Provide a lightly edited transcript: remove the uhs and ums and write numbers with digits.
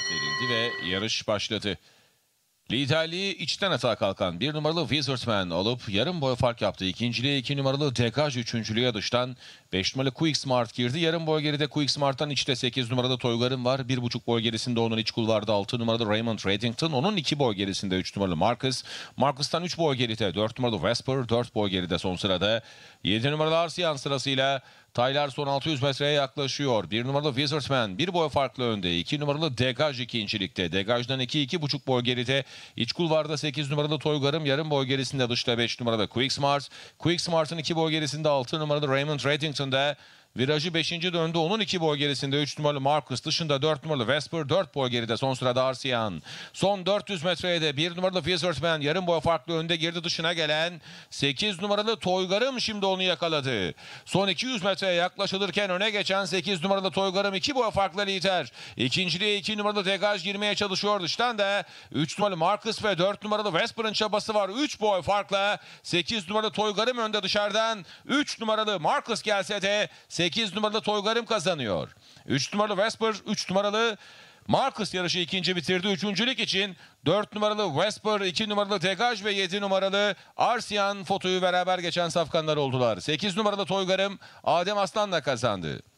verildi ve yarış başladı. Liderliği içten atağa kalkan 1 numaralı Wizardman alıp yarım boy fark yaptı. İkinciliğe 2 numaralı Degaj, üçüncülüğe dıştan 5 numaralı Quick Smart girdi. Yarım boy geride Quick Smart'tan içte 8 numaralı Toygar'ın var. 1,5 boy gerisinde onun iç kulvarda 6 numaralı Raymond Reddington. Onun 2 boy gerisinde 3 numaralı Marcus. Marcus'tan 3 boy geride 4 numaralı Vesper. 4 boy geride son sırada 7 numaralı Arsiyan sırasıyla Tyler son 600 metreye yaklaşıyor. 1 numaralı Wizardman 1 boy farklı önde. 2 numaralı Degaj ikincilikte. Degaj'dan 2,5 boy geride. İç kulvarda 8 numaralı Toygar'ım yarım boy gerisinde, dışta 5 numaralı Quick Smart. Quick Smart'ın 2 boy gerisinde 6 numaralı Raymond Reddington'da. Virajı 5. döndü. Onun 2 boy gerisinde 3 numaralı Marcus, dışında 4 numaralı Vesper, 4 boy geride son sırada Arsiyan. Son 400 metreye de 1 numaralı Wizardman yarım boy farklı önde girdi, dışına gelen 8 numaralı Toygar'ım şimdi onu yakaladı. Son 200 metreye yaklaşılırken öne geçen 8 numaralı Toygar'ım 2 boy farklı lider. İkinciliğe 2 numaralı Degaj girmeye çalışıyor, dıştan da 3 numaralı Marcus ve 4 numaralı Vesper'ın çabası var. 3 boy farkla 8 numaralı Toygar'ım önde, dışarıdan 3 numaralı Marcus gelse de 8 numaralı Toygar'ım kazanıyor. 3 numaralı Vesper, 3 numaralı Marcus yarışı ikinci bitirdi. Üçüncülük için 4 numaralı Vesper, 2 numaralı Degaj ve 7 numaralı Arsiyan fotoyu beraber geçen safkanlar oldular. 8 numaralı Toygar'ım Adem Aslan'la kazandı.